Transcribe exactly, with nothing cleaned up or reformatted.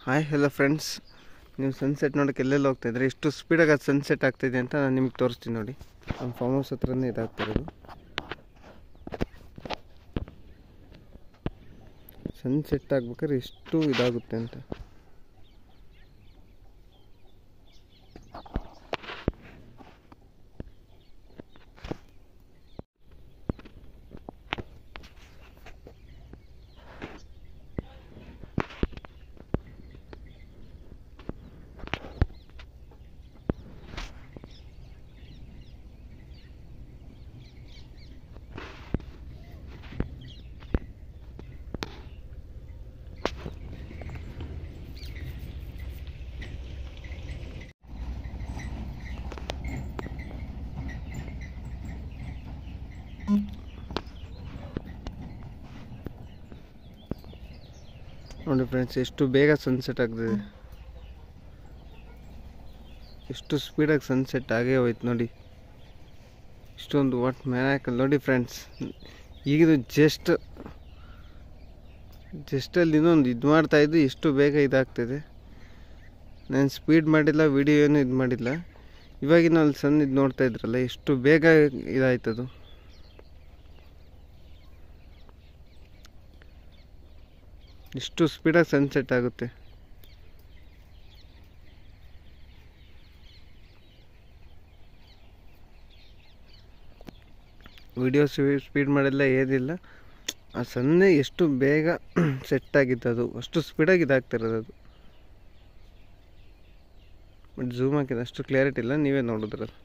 Hi hello friends, ನೀವು sunset ನೋಡೋಕೆ ಎಲ್ಲೆಲ್ಲಿ ಹೋಗ್ತಾಯಿದ್ರೆ ಎಷ್ಟು ಸ್ಪೀಡಾಗಿ ಅದು ಸನ್ಸೆಟ್ ಆಗ್ತಾಯಿದೆ ಅಂತ ನಾನು ನಿಮಗೆ ತೋರಿಸ್ತೀನಿ ನೋಡಿ. ನಮ್ಮ ಫಾರ್ಮ್ ಹೌಸ್ ಹತ್ರನೇ ಇದಾಗ್ತಿರೋದು. ಸನ್ಸೆಟ್ ಆಗ್ಬೇಕಾದ್ರೆ ಎಷ್ಟು ಇದಾಗುತ್ತೆ ಅಂತ. ನೋಡಿ ಫ್ರೆಂಡ್ಸ್, ಎಷ್ಟು ಬೇಗ ಸನ್ಸೆಟ್ ಆಗ್ತದೆ, ಎಷ್ಟು ಸ್ಪೀಡಾಗಿ ಸನ್ಸೆಟ್ ಆಗೇ ಹೋಯ್ತು ನೋಡಿ. ಇಷ್ಟೊಂದು ವಾಟ್ ಮ್ಯಾಕಲ್ ನೋಡಿ ಫ್ರೆಂಡ್ಸ್. ಈಗಿದು ಜಸ್ಟ್ ಜಸ್ಟಲ್ಲಿ ಇನ್ನೊಂದು ಇದು ಮಾಡ್ತಾಯಿದ್ದು ಎಷ್ಟು ಬೇಗ ಇದಾಗ್ತಿದೆ. ನಾನು ಸ್ಪೀಡ್ ಮಾಡಿಲ್ಲ, ವಿಡಿಯೋ ಏನು ಇದು ಮಾಡಿಲ್ಲ. ಇವಾಗಿನ ಅಲ್ಲಿ ಸನ್ ಇದು ನೋಡ್ತಾ ಇದ್ರಲ್ಲ, ಎಷ್ಟು ಬೇಗ ಇದಾಯ್ತದು. ಇಷ್ಟು ಸ್ಪೀಡಾಗಿ ಸನ್ಸೆಟ್ ಆಗುತ್ತೆ. ವಿಡಿಯೋ ಸ್ಪೀಡ್ ಮಾಡಿಲ್ಲ, ಏನಿಲ್ಲ. ಆ ಸನ್ನೆ ಎಷ್ಟು ಬೇಗ ಸೆಟ್ ಆಗಿತ್ತು, ಅಷ್ಟು ಸ್ಪೀಡಾಗಿ ಇದಾಗ್ತಿರೋದು ಅದು. ಬಟ್ ಝೂಮ್ ಹಾಕಿದ ಅಷ್ಟು ಕ್ಲಿಯರಿಟಿ ಇಲ್ಲ, ನೀವೇ ನೋಡಿದ್ರಲ್ಲ.